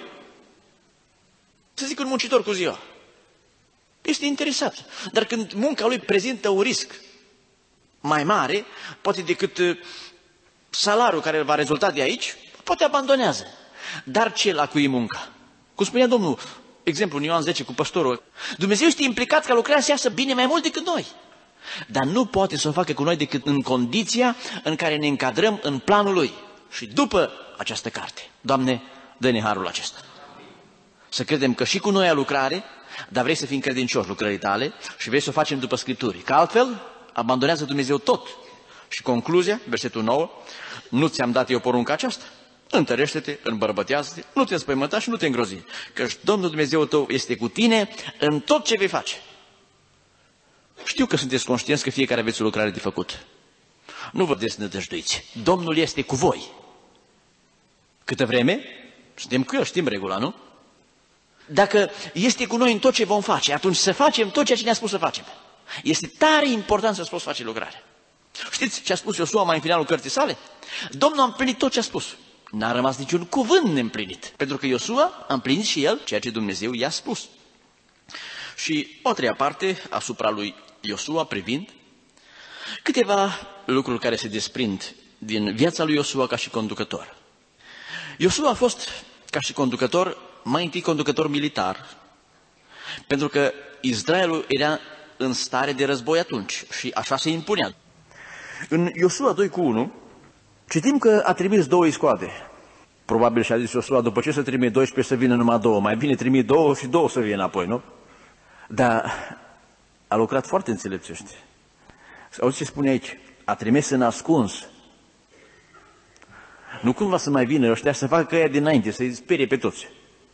Să zic un muncitor cu ziua. Este interesat. Dar când munca lui prezintă un risc mai mare, poate decât salariul care va rezulta de aici, poate abandonează. Dar ce la cui munca? Cum spunea Domnul, exemplu în Ioan 10 cu păstorul, Dumnezeu este implicat ca lucrarea să iasă bine mai mult decât noi. Dar nu poate să o facă cu noi decât în condiția în care ne încadrăm în planul Lui. Și după această carte, Doamne, dă-ne harul acesta. Să credem că și cu noi a lucrare, dar vrei să fim credincioși lucrării tale și vrei să o facem după Scripturi. Că altfel, abandonează Dumnezeu tot. Și concluzia, versetul 9, nu ți-am dat eu porunca aceasta? Întărește-te, îmbărbătează-te, nu te înspăimânta și nu te îngrozi. Că Domnul Dumnezeu tău este cu tine în tot ce vei face. Știu că sunteți conștienți că fiecare aveți o lucrare de făcut. Nu vă desnădăjduiți. Domnul este cu voi. Câtă vreme, suntem cu El, știm regula, nu? Dacă este cu noi în tot ce vom face, atunci să facem tot ceea ce ne-a spus să facem. Este tare important să-ți poți face lucrarea. Știți ce a spus Iosua mai în finalul cărții sale? Domnul a împlinit tot ce a spus. N-a rămas niciun cuvânt neîmplinit. Pentru că Iosua a împlinit și el ceea ce Dumnezeu i-a spus. Și o a treia parte asupra lui Iosua privind câteva lucruri care se desprind din viața lui Iosua ca și conducător. Iosua a fost ca și conducător, mai întâi conducător militar, pentru că Israelul era în stare de război atunci și așa se impunea. În Iosua 2:1 citim că a trimis 2 iscoade. Probabil și-a zis Iosua, după ce să trimit 12 să vină numai 2, mai bine trimit 2 și 2 să vină înapoi, nu? Dar a lucrat foarte înțelepțește. Auzi ce spune aici? A trimis în ascuns. Nu cumva să mai vină ăștia să facă ea dinainte, să-i sperie pe toți.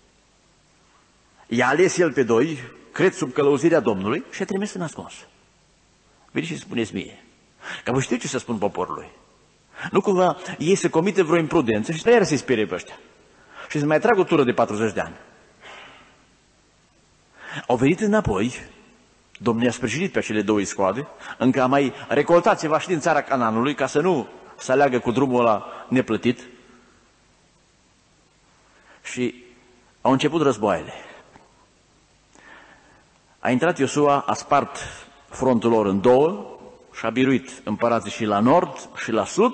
I-a ales el pe 2, cred sub călăuzirea Domnului, și a trimis în ascuns. Veniți și spuneți mie, că vă știu ce să spun poporului. Nu cumva ei să comite vreo imprudență și iară să-i sperie pe ăștia. Și să mai trag o tură de 40 de ani. Au venit înapoi, Domnul i-a sprijinit pe acele 2 iscoade, încă a mai recoltat ceva și din țara Canaanului, ca să nu se aleagă cu drumul ăla neplătit. Și au început războaiele. A intrat Iosua, a spart frontul lor în 2 și-a biruit împărații și la nord și la sud,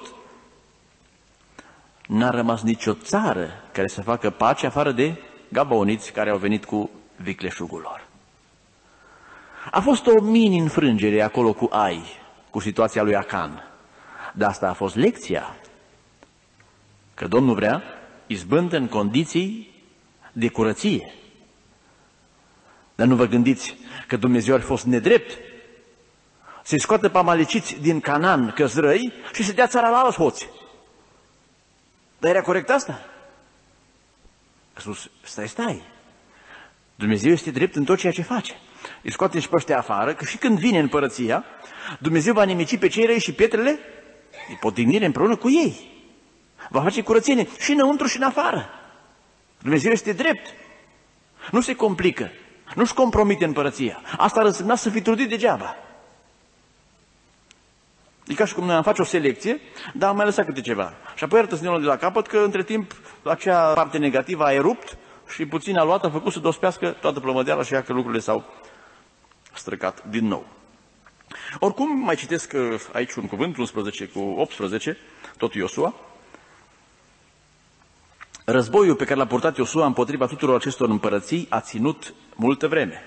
n-a rămas nicio țară care să facă pace afară de gaboniți care au venit cu vicleșugul lor. A fost o mini-înfrângere acolo cu Ai, cu situația lui Acan. Dar asta a fost lecția. Că Domnul vrea izbândă în condiții de curăție. Dar nu vă gândiți că Dumnezeu ar fi fost nedrept să-i scoată pe amaleciți din Canaan, că-s răi, și să dea țara la alți hoți. Dar era corect asta? A spus, stai. Dumnezeu este drept în tot ceea ce face. Îi scoate și pe ăștia afară, că și când vine împărăția, Dumnezeu va nimici pe cei răi și pietrele, îi potignire împreună cu ei. Va face curățenie și înăuntru și în afară. Dumnezeu este drept. Nu se complică. Nu-și compromite împărăția. Asta ar însemna să fi trudit degeaba. E ca și cum noi am face o selecție, dar am mai lăsat câte ceva. Și apoi arătă semnul de la capăt că între timp acea parte negativă a erupt și puțin a luat, a făcut să dospească toată plămădeala și ea că lucrurile s-au străcat din nou. Oricum, mai citesc aici un cuvânt, 11 cu 18, tot Iosua. Războiul pe care l-a purtat Iosua împotriva tuturor acestor împărății a ținut multă vreme.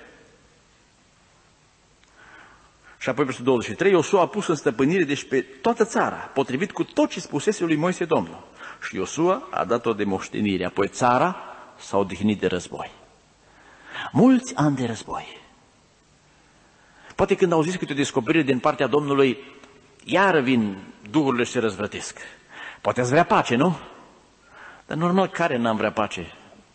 Și apoi versetul 23, Iosua a pus în stăpânire deci pe toată țara, potrivit cu tot ce spusese lui Moise Domnul. Și Iosua a dat-o de moștenire, apoi țara s-a odihnit de război. Mulți ani de război. Poate când au zis câte o descoperire din partea Domnului, iară vin duhurile și se răzvrătesc. Poate ați vrea pace, nu? Dar normal, care n-am vrea pace?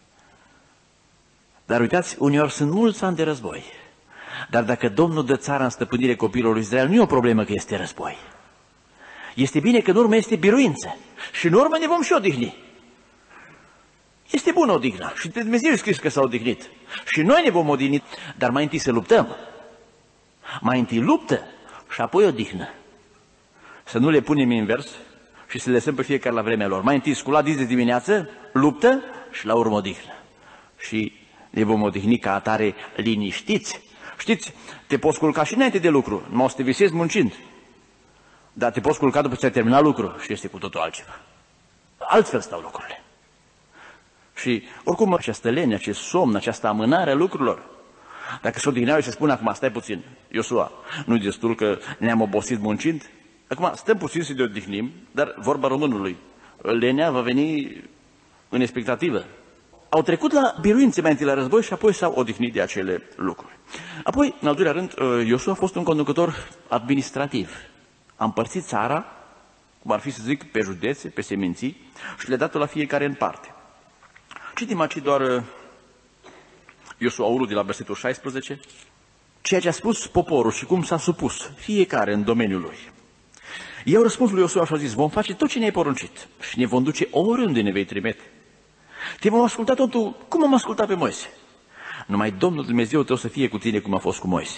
Dar uitați, uneori sunt mulți ani de război. Dar dacă Domnul dă țara în stăpânire copiilor lui Israel, nu e o problemă că este război. Este bine că în urmă este biruință. Și în urmă ne vom și odihni. Este bună odihna. Și Dumnezeu a scris că s-a odihnit. Și noi ne vom odihni, dar mai întâi să luptăm. Mai întâi luptă și apoi odihnă. Să nu le punem invers și să le lăsăm pe fiecare la vremea lor. Mai întâi sculat de dimineață, luptă și la urmă odihnă. Și ne vom odihni ca atare liniștiți. Știți, te poți culca și înainte de lucru, numai o să te visezi muncind. Dar te poți culca după ce ai terminat lucru și este cu totul altceva. Altfel stau lucrurile. Și oricum această lene, acest somn, această amânare a lucrurilor, dacă se odihneau și se spune acum, stai puțin, Iosua, nu-i destul că ne-am obosit muncind? Acum stăm puțin să ne odihnim, dar vorba românului, lenea va veni în expectativă. Au trecut la biruințe mai întâi la război și apoi s-au odihnit de acele lucruri. Apoi, în al doilea rând, Iosua a fost un conducător administrativ. A împărțit țara, cum ar fi să zic, pe județe, pe seminții și le-a dat-o la fiecare în parte. Citim aici doar Iosua 1 de la versetul 16, ceea ce a spus poporul și cum s-a supus fiecare în domeniul lui. Ei au răspuns lui Iosua și au zis, vom face tot ce ne-ai poruncit și ne vom duce oriunde ne vei trimite. Te vom asculta totul cum am ascultat pe Moise. Numai Domnul Dumnezeu tău să fie cu tine cum a fost cu Moise.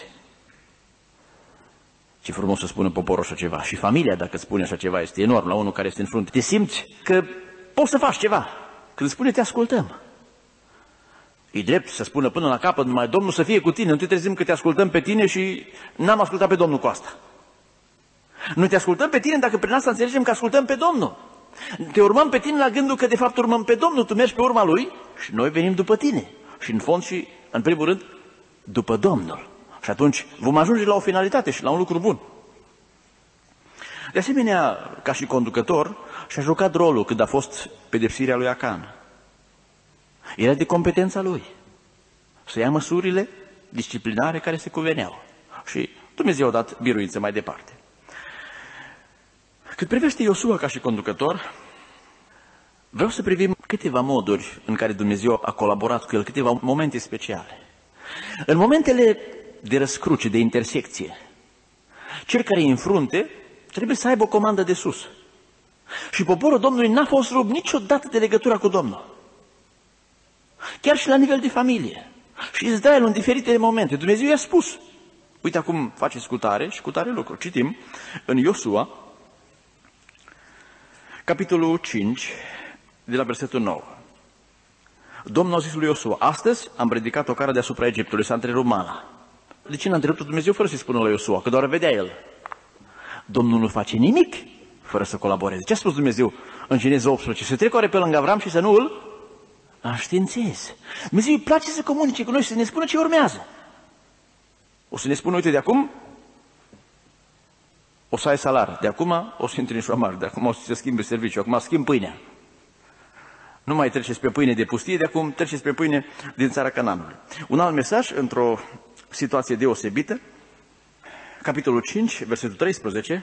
Ce frumos să spună poporul așa ceva. Și familia, dacă spune așa ceva, este enorm la unul care este în frunte. Te simți că poți să faci ceva. Când spune, te ascultăm. E drept să spună până la capăt, numai Domnul să fie cu tine. Nu te trezim că te ascultăm pe tine și n-am ascultat pe Domnul cu asta. Noi te ascultăm pe tine dacă prin asta înțelegem că ascultăm pe Domnul. Te urmăm pe tine la gândul că de fapt urmăm pe Domnul, tu mergi pe urma Lui și noi venim după tine. Și în fond și, în primul rând, după Domnul. Și atunci vom ajunge la o finalitate și la un lucru bun. De asemenea, ca și conducător, și-a jucat rolul când a fost pedepsirea lui Acan. Era de competența lui să ia măsurile disciplinare care se cuveneau. Și Dumnezeu a dat biruință mai departe. Cât privește Iosua ca și conducător, vreau să privim câteva moduri în care Dumnezeu a colaborat cu el, câteva momente speciale. În momentele de răscruce, de intersecție, cel care e în frunte trebuie să aibă o comandă de sus. Și poporul Domnului n-a fost rupt niciodată de legătura cu Domnul. Chiar și la nivel de familie. Și Israel în diferite momente. Dumnezeu i-a spus, uite acum faceți cu tare și cu tare lucru. Citim în Iosua, capitolul 5, de la versetul 9. Domnul a zis lui Iosua, astăzi am ridicat o cară deasupra Egiptului, s-a întrerupt mana. De ce n-a întrerupt Dumnezeu fără să-i spună lui Iosua, că doar vedea el? Domnul nu face nimic fără să colaboreze. Ce a spus Dumnezeu în Geneza 18? Să trec oare pe lângă Avram și să nu îl înștiințez. Dumnezeu îi place să comunice cu noi și să ne spună ce urmează. O să ne spună, uite, de acum o să ai salar, de acum o să intri în șomaj, de acum o să se schimbe serviciu, acum schimb pâinea. Nu mai treceți pe pâine de pustie, de acum treceți pe pâine din țara Canaanului. Un alt mesaj, într-o situație deosebită, capitolul 5, versetul 13,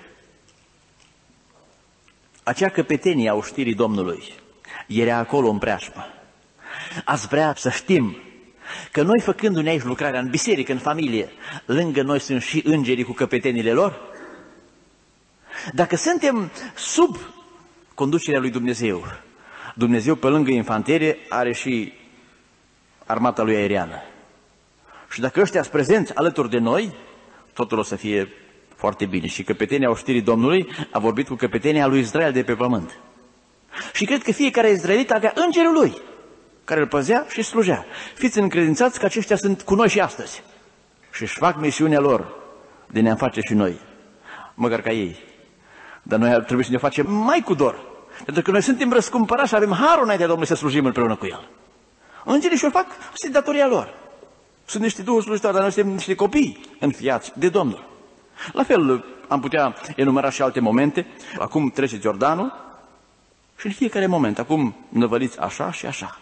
acea căpetenie a oștirii Domnului era acolo în preajmă. Ați vrea să știm că noi, făcându-ne aici lucrarea în biserică, în familie, lângă noi sunt și îngerii cu căpetenile lor? Dacă suntem sub conducerea lui Dumnezeu, Dumnezeu, pe lângă infanterie, are și armata lui aeriană. Și dacă ăștia sunt prezenți alături de noi, totul o să fie foarte bine. Și căpetenia oștirii Domnului a vorbit cu căpetenia lui Israel de pe pământ. Și cred că fiecare izraelit avea îngerul lui, care îl păzea și slujea. Fiți încredințați că aceștia sunt cu noi și astăzi. Și își fac misiunea lor de ne-am face și noi, măcar ca ei. Dar noi trebuie să ne facem mai cu dor. Pentru că noi suntem răscumpărați și avem harul înaintea Domnului să slujim împreună cu El. Îngerii și-o fac, asta e datoria lor. Sunt niște duhuri slujitori, dar noi suntem niște copii înfiați de Domnul. La fel am putea enumera și alte momente. Acum treceți Iordanul și în fiecare moment, acum năvăliți așa și așa.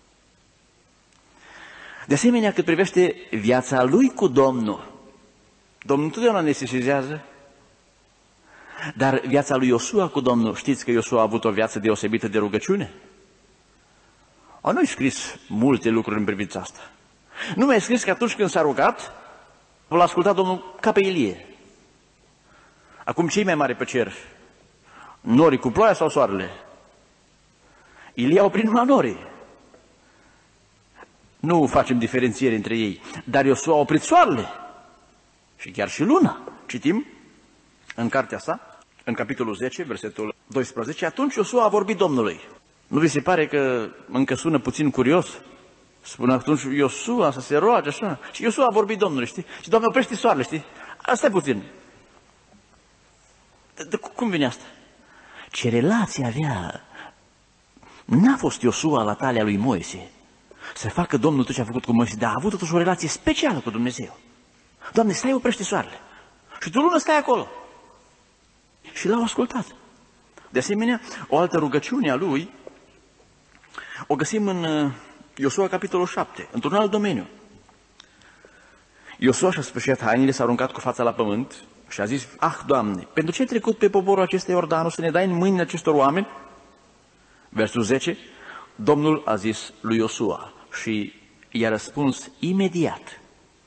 De asemenea, cât privește viața lui cu Domnul, Domnul întotdeauna ne sesizează. Dar viața lui Iosua cu Domnul, știți că Iosua a avut o viață deosebită de rugăciune? Nu-i scris multe lucruri în privința asta. Nu mi-a scris că atunci când s-a rugat, l-a ascultat Domnul ca pe Ilie. Acum ce-i mai mare pe cer? Norii cu ploaia sau soarele? Ilie a oprit numai norii. Nu facem diferențiere între ei. Dar Iosua a oprit soarele. Și chiar și luna. Citim în cartea sa, în capitolul 10, versetul 12, atunci Iosua a vorbit Domnului. Nu vi se pare că încă sună puțin curios? Spune atunci Iosua să se roage așa. Și Iosua a vorbit Domnului, știi? Și Doamne, oprește soarele, știi? Asta e puțin. Cum vine asta? Ce relație avea? N-a fost Iosua la talia lui Moise să facă Domnul tot ce a făcut cu Moise, dar a avut totuși o relație specială cu Dumnezeu. Doamne, stai, oprește soarele. Și tu lună stai acolo. Și l-au ascultat. De asemenea, o altă rugăciune a lui o găsim în Iosua capitolul 7, într-un alt domeniu. Iosua și-a spășiat hainele, s-a aruncat cu fața la pământ și a zis, Doamne, pentru ce ai trecut pe poporul acesta Iordanul să ne dai în mâinile acestor oameni? Versul 10, Domnul a zis lui Iosua și i-a răspuns imediat.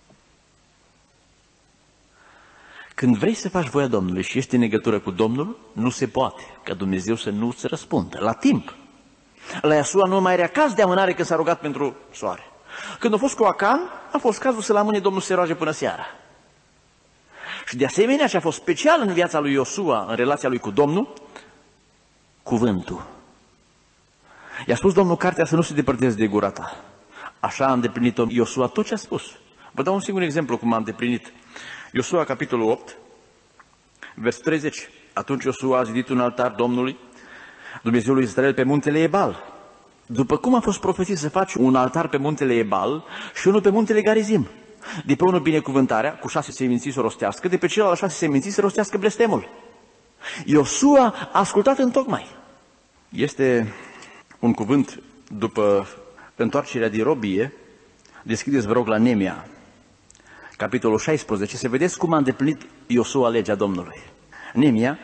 Când vrei să faci voia Domnului și ești în legătură cu Domnul, nu se poate ca Dumnezeu să nu îți răspundă la timp. La Iosua nu mai era caz de amânare că s-a rugat pentru soare. Când a fost cu Acan, a fost cazul să-l amâne Domnul să se roage până seara. Și de asemenea, ce a fost special în viața lui Iosua, în relația lui cu Domnul, cuvântul. I-a spus Domnul cartea să nu se depărteze de gura ta. Așa a îndeplinit Iosua tot ce a spus. Vă dau un singur exemplu cum a îndeplinit. Iosua, capitolul 8, versul 30. Atunci Iosua a zidit un altar Domnului, Dumnezeului Israel, pe muntele Ebal. După cum a fost profețit să faci un altar pe muntele Ebal și unul pe muntele Garizim. De pe unul binecuvântarea, cu 6 seminții să rostească, de pe celălalt 6 seminții să rostească blestemul. Iosua a ascultat întocmai. Este un cuvânt după întoarcerea din robie. Deschideți, vă rog, la Nemia, capitolul 16, să vedeți cum a îndeplinit Iosua legea Domnului. Nemia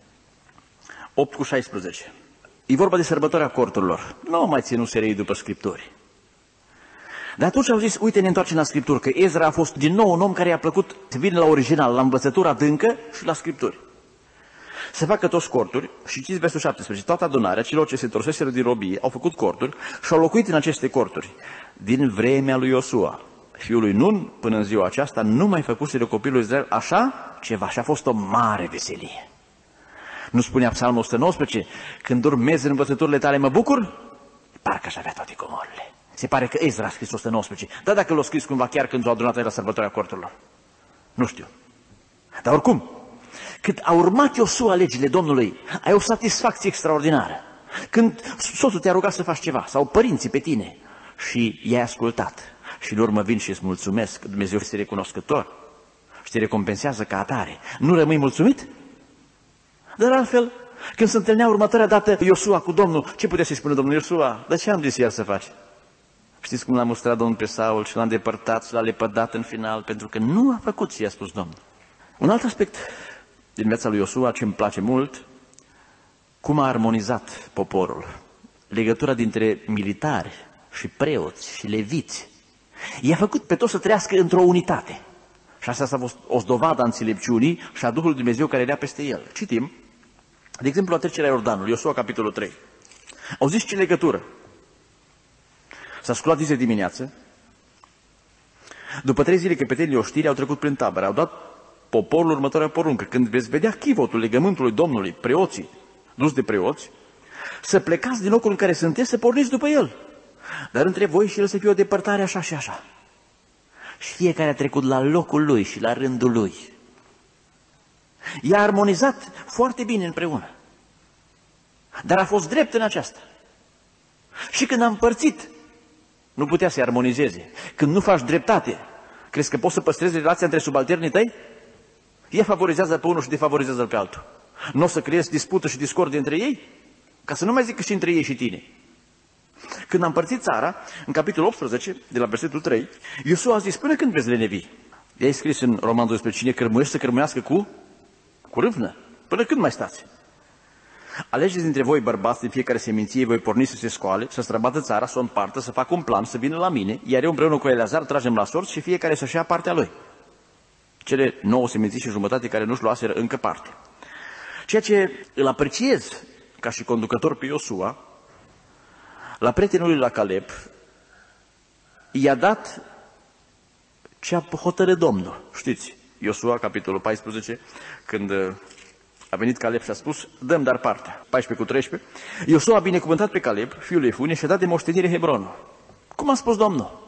8:16. E vorba de sărbătoarea corturilor. Nu au mai ținut serei după Scripturi. Dar atunci au zis, uite, ne întoarcem la Scripturi, că Ezra a fost din nou un om care i-a plăcut să vină la original, la învățătura adâncă și la Scripturi. Se facă toți corturi și citiți versul 17. Toată adunarea celor ce se întorseseră din robie au făcut corturi și au locuit în aceste corturi. Din vremea lui Iosua, fiul lui Nun, până în ziua aceasta, nu mai făcuseră copilul Israel așa ceva și a fost o mare veselie. Nu spunea Psalmul 119, când urmez în învățăturile tale mă bucur? Parcă aș avea toate comorile. Se pare că Ezra a scris 119. Dar dacă l-a scris cumva chiar când s-au adunat la sărbătoarea corturilor. Nu știu. Dar oricum, Cât a urmat Iosua legile Domnului, ai o satisfacție extraordinară. Când soțul te-a rugat să faci ceva, sau părinții pe tine, și i-ai ascultat, și în urmă vin și îți mulțumesc, Dumnezeu este recunoscător și te recompensează ca atare, nu rămâi mulțumit? Dar altfel, când se întâlnea următoarea dată Iosua cu Domnul, ce putea să-i spună Domnul? Iosua, dar ce am zis iar să faci? Știți cum l-a mustrat Domnul pe Saul și l-a îndepărtat și l-a lepădat în final, pentru că nu a făcut ce i-a spus Domnul. Un alt aspect din viața lui Iosua, ce îmi place mult, cum a armonizat poporul. Legătura dintre militari și preoți și leviți. I-a făcut pe toți să trăiască într-o unitate. Și asta a fost o dovadă a înțelepciunii și a Duhului Dumnezeu care era peste el. Citim, de exemplu, la trecerea Iordanului, Iosua, capitolul 3. Au zis ce legătură. S-a sculat de dimineață. După 3 zile, căpetenii oștirii au trecut prin tabără. Au dat poporul următoarea poruncă. Când veți vedea chivotul legământului Domnului, preoții, dus de preoți, să plecați din locul în care sunteți, să porniți după el. Dar între voi și el să fie o depărtare așa și așa. Și fiecare a trecut la locul lui și la rândul lui. I-a armonizat foarte bine împreună. Dar a fost drept în aceasta. Și când a împărțit, nu putea să-i armonizeze. Când nu faci dreptate, crezi că poți să păstrezi relația între subalternii tăi? Ea favorizează pe unul și defavorizează pe altul. Nu o să creezi dispută și discordie între ei? Ca să nu mai zic că și între ei și tine. Când a împărțit țara, în capitolul 18, de la versetul 3, Iosua a zis, până când veți lenevi? I-a scris în Roman 12, cine cărmuiește să cărmuiască cu râvnă. Până când mai stați? Alegeți dintre voi bărbați din fiecare seminție, voi porni să se scoale, să străbată țara, să o împartă, să facă un plan, să vină la mine, iar eu împreună cu Eleazar tragem la sorți și fiecare să-și ia partea lui. Cele 9 seminții și jumătate care nu-și luaseră încă parte. Ceea ce îl apreciez ca și conducător pe Iosua, la prietenul lui la Caleb, i-a dat ce a hotărât Domnul. Știți, Iosua, capitolul 14, când a venit Caleb și a spus, dăm dar partea, 14:13, Iosua a binecuvântat pe Caleb, fiul lui Efune, și a dat de moștenire Hebronul. Cum a spus Domnul?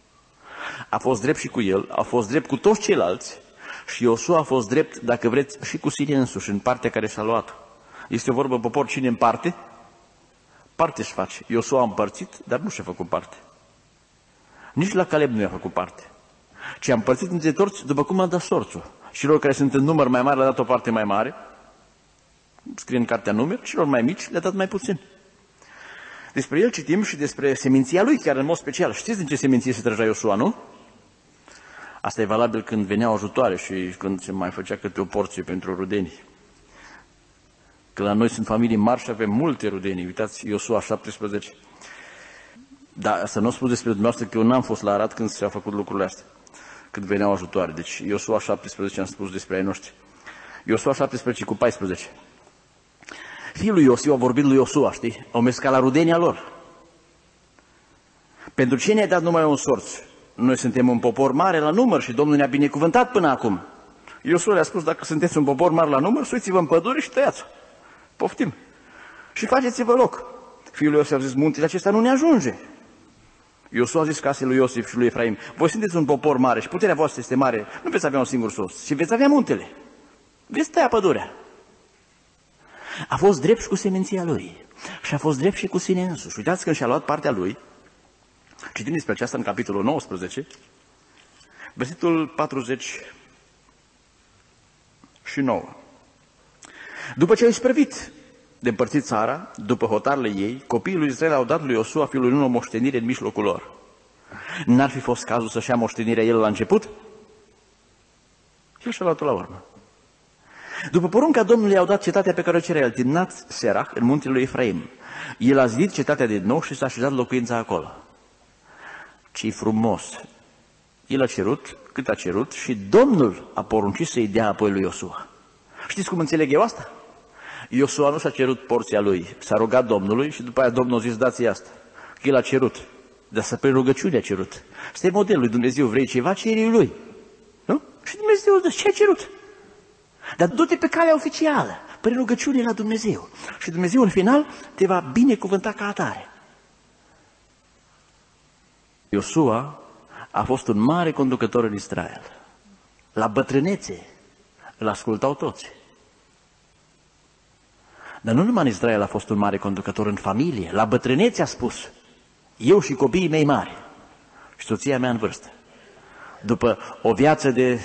A fost drept și cu el, a fost drept cu toți ceilalți și Iosua a fost drept, dacă vreți, și cu sine însuși, în partea care și-a luat. Este o vorbă, popor, cine împarte? Parte își face. Iosua a împărțit, dar nu și-a făcut parte. Nici la Caleb nu i-a făcut parte. Ci a împărțit între toți după cum a dat sorțul. Celor care sunt în număr mai mare le-a dat o parte mai mare, scrie în cartea Numeri, celor mai mici le-a dat mai puțin. Despre el citim și despre seminția lui, chiar în mod special. Știți din ce seminție se trăgea Iosua, nu? Asta e valabil când veneau ajutoare și când se mai făcea câte o porție pentru rudenii. Că la noi sunt familii mari și avem multe rudenii. Uitați, Iosua 17. Dar să nu spun despre dumneavoastră că eu n-am fost la Arad când s-au făcut lucrurile astea. Când veneau ajutoare. Deci Iosua 17 am spus despre ai noștri. Iosua 17:14. Fiul lui Iosua a vorbit lui Iosua, știi? Au mers ca la rudenia lor. Pentru ce ne-ai dat numai un sorț? Noi suntem un popor mare la număr și Domnul ne-a binecuvântat până acum. Iosua le-a spus, dacă sunteți un popor mare la număr, suiți-vă în pădure și tăiați. Poftim. Și faceți-vă loc. Fiul lui Iosua a zis, muntele acesta nu ne ajunge. Iosua a zis casei lui Iosif și lui Efraim, voi sunteți un popor mare și puterea voastră este mare, nu veți avea un singur sos, ci veți avea muntele. Veți tăia pădurea. A fost drept și cu seminția lui și a fost drept și cu sine însuși. Uitați când și-a luat partea lui, citim despre aceasta în capitolul 19, versetul 49. După ce au isprăvit de împărțit țara, după hotarele ei, copiii lui Israel au dat lui Iosua, fiul lui Nun, o moștenire în mijlocul lor. N-ar fi fost cazul să-și ia moștenirea el la început? El și-a luat-o la urmă. După porunca Domnului i-au dat cetatea pe care o cerea el, Timnat Serach, în muntele lui Efraim. El a zidit cetatea de nou și s-a așezat locuința acolo. Ce-i frumos! El a cerut cât a cerut și Domnul a poruncit să-i dea apoi lui Iosua. Știți cum înțeleg eu asta? Iosua nu și-a cerut porția lui, s-a rugat Domnului și după aia Domnul a zis, dați-i asta. El a cerut, dar să prin rugăciune a cerut. Asta e modelul lui Dumnezeu, vrei ceva, ceri lui. Nu? Și Dumnezeu îți dă ce a cerut. Dar du-te pe calea oficială, prin rugăciune la Dumnezeu. Și Dumnezeu în final te va binecuvânta ca atare. Iosua a fost un mare conducător în Israel. La bătrânețe Îl ascultau toți. Dar nu numai în Israel a fost un mare conducător în familie. La bătrânețe a spus: eu și copiii mei mari și soția mea în vârstă. După o viață de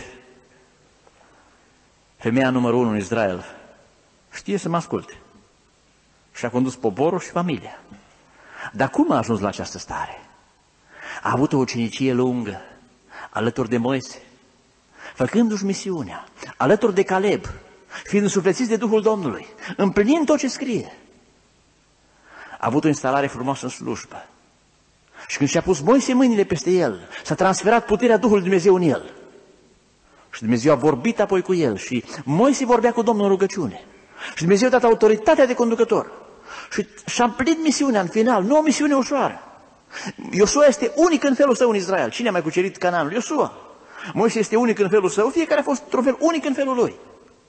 femeia numărul 1 în Israel, știe să mă asculte. Și a condus poporul și familia. Dar cum a ajuns la această stare? A avut o ucenicie lungă, alături de Moise, făcându-și misiunea, alături de Caleb, fiind însuflețiți de Duhul Domnului, împlinind tot ce scrie. A avut o instalare frumoasă în slujbă. Și când și-a pus Moise mâinile peste el, s-a transferat puterea Duhului Dumnezeu în el. Și Dumnezeu a vorbit apoi cu el și Moise vorbea cu Domnul în rugăciune. Și Dumnezeu a dat autoritatea de conducător. Și și-a împlinit misiunea în final, nu o misiune ușoară. Iosua este unic în felul său în Israel. Cine a mai cucerit Canaanul? Iosua. Moise este unic în felul său, fiecare a fost într-un fel unic în felul lui.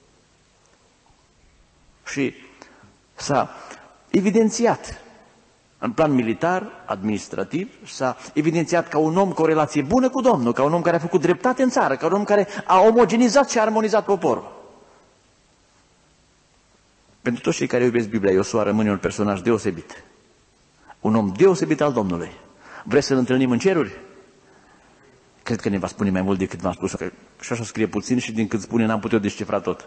Și s-a evidențiat în plan militar, administrativ, s-a evidențiat ca un om cu o relație bună cu Domnul, ca un om care a făcut dreptate în țară, ca un om care a omogenizat și a armonizat poporul. Pentru toți cei care iubesc Biblia, Iosua rămâne un personaj deosebit. Un om deosebit al Domnului. Vreți să-l întâlnim în ceruri? Cred că ne va spune mai mult decât v-am spus, că și așa scrie puțin și din cât spune n-am putut descifra tot.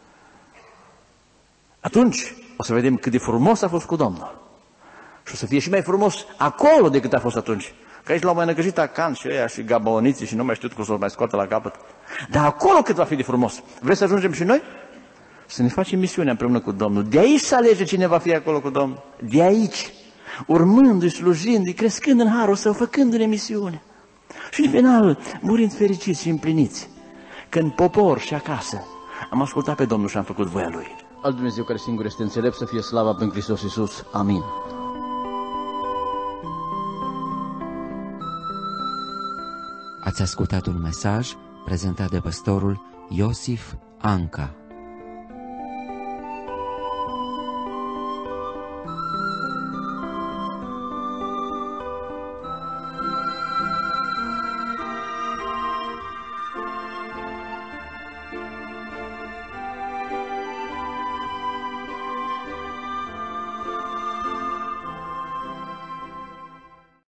Atunci o să vedem cât de frumos a fost cu Domnul. Și o să fie și mai frumos acolo decât a fost atunci. Că aici l-au mai năgăjit Acan și ăia și gabaoniții și nu mai știu cum să-l mai scoată la capăt. Dar acolo cât va fi de frumos. Vreți să ajungem și noi? Să ne facem misiunea împreună cu Domnul. De aici să alege cine va fi acolo cu Domnul. De aici. Urmându-i, slujindu-i, crescând în harul său, făcându-ne misiune. Și în final, murind fericiți și împliniți. Că în popor și acasă am ascultat pe Domnul și am făcut voia Lui. Al Dumnezeu care singur este înțelept, să fie slava prin Hristos Iisus. Amin. Ați ascultat un mesaj prezentat de pastorul Iosif Anca.